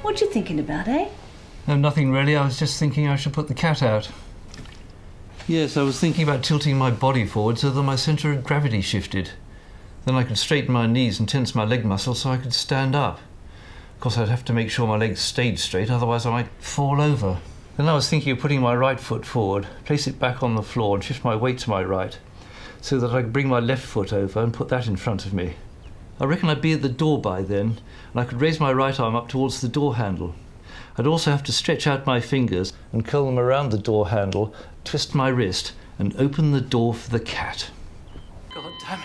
What you thinking about, eh? No, nothing really. I was just thinking I should put the cat out. Yes, I was thinking about tilting my body forward so that my centre of gravity shifted. Then I could straighten my knees and tense my leg muscles so I could stand up. Of course, I'd have to make sure my legs stayed straight, otherwise I might fall over. Then I was thinking of putting my right foot forward, place it back on the floor and shift my weight to my right, so that I could bring my left foot over and put that in front of me. I reckon I'd be at the door by then, and I could raise my right arm up towards the door handle. I'd also have to stretch out my fingers and curl them around the door handle, twist my wrist, and open the door for the cat. God damn it.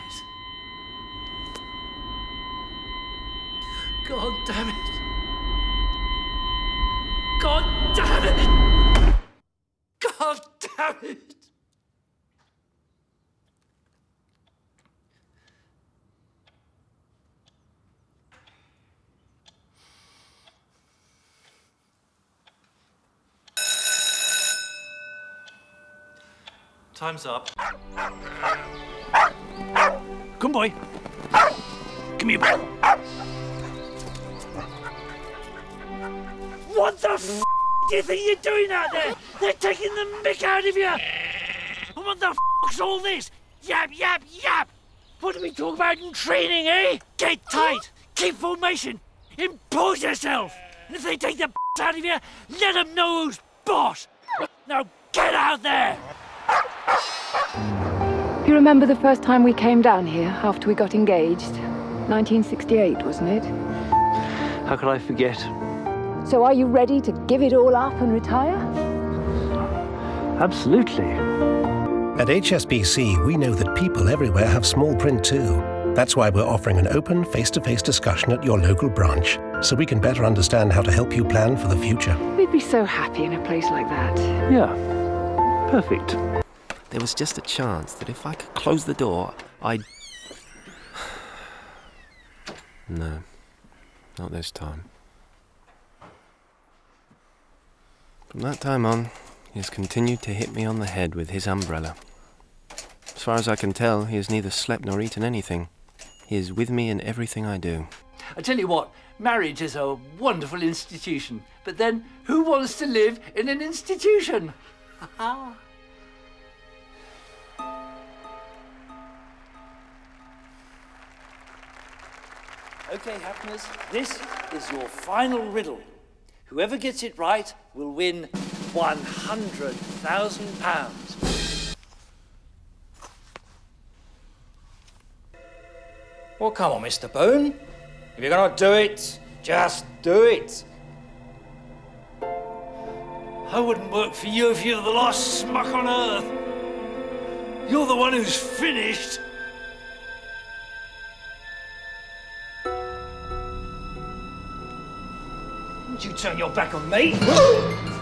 God damn it. God damn it. God damn it. Time's up. Come, boy. Come here, boy. What the f*** do you think you're doing out there? They're taking the mick out of you! And what the f***'s all this? Yap, yap, yap! What do we talk about in training, eh? Get tight! Keep formation! Impose yourself! And if they take the out of you, let them know who's boss! Now get out there! You remember the first time we came down here after we got engaged? 1968, wasn't it? How could I forget? So are you ready to give it all up and retire? Absolutely. At HSBC, we know that people everywhere have small print too. That's why we're offering an open, face-to-face discussion at your local branch, so we can better understand how to help you plan for the future. We'd be so happy in a place like that. Yeah, perfect. There was just a chance that if I could close the door, I'd... No, not this time. From that time on, he has continued to hit me on the head with his umbrella. As far as I can tell, he has neither slept nor eaten anything. He is with me in everything I do. I tell you what, marriage is a wonderful institution. But then, who wants to live in an institution? Okay, Happiness, this is your final riddle. Whoever gets it right will win £100,000. Well, come on, Mr. Boone. If you're gonna do it, just do it. I wouldn't work for you if you're the last smuck on earth. You're the one who's finished. Didn't you turn your back on me?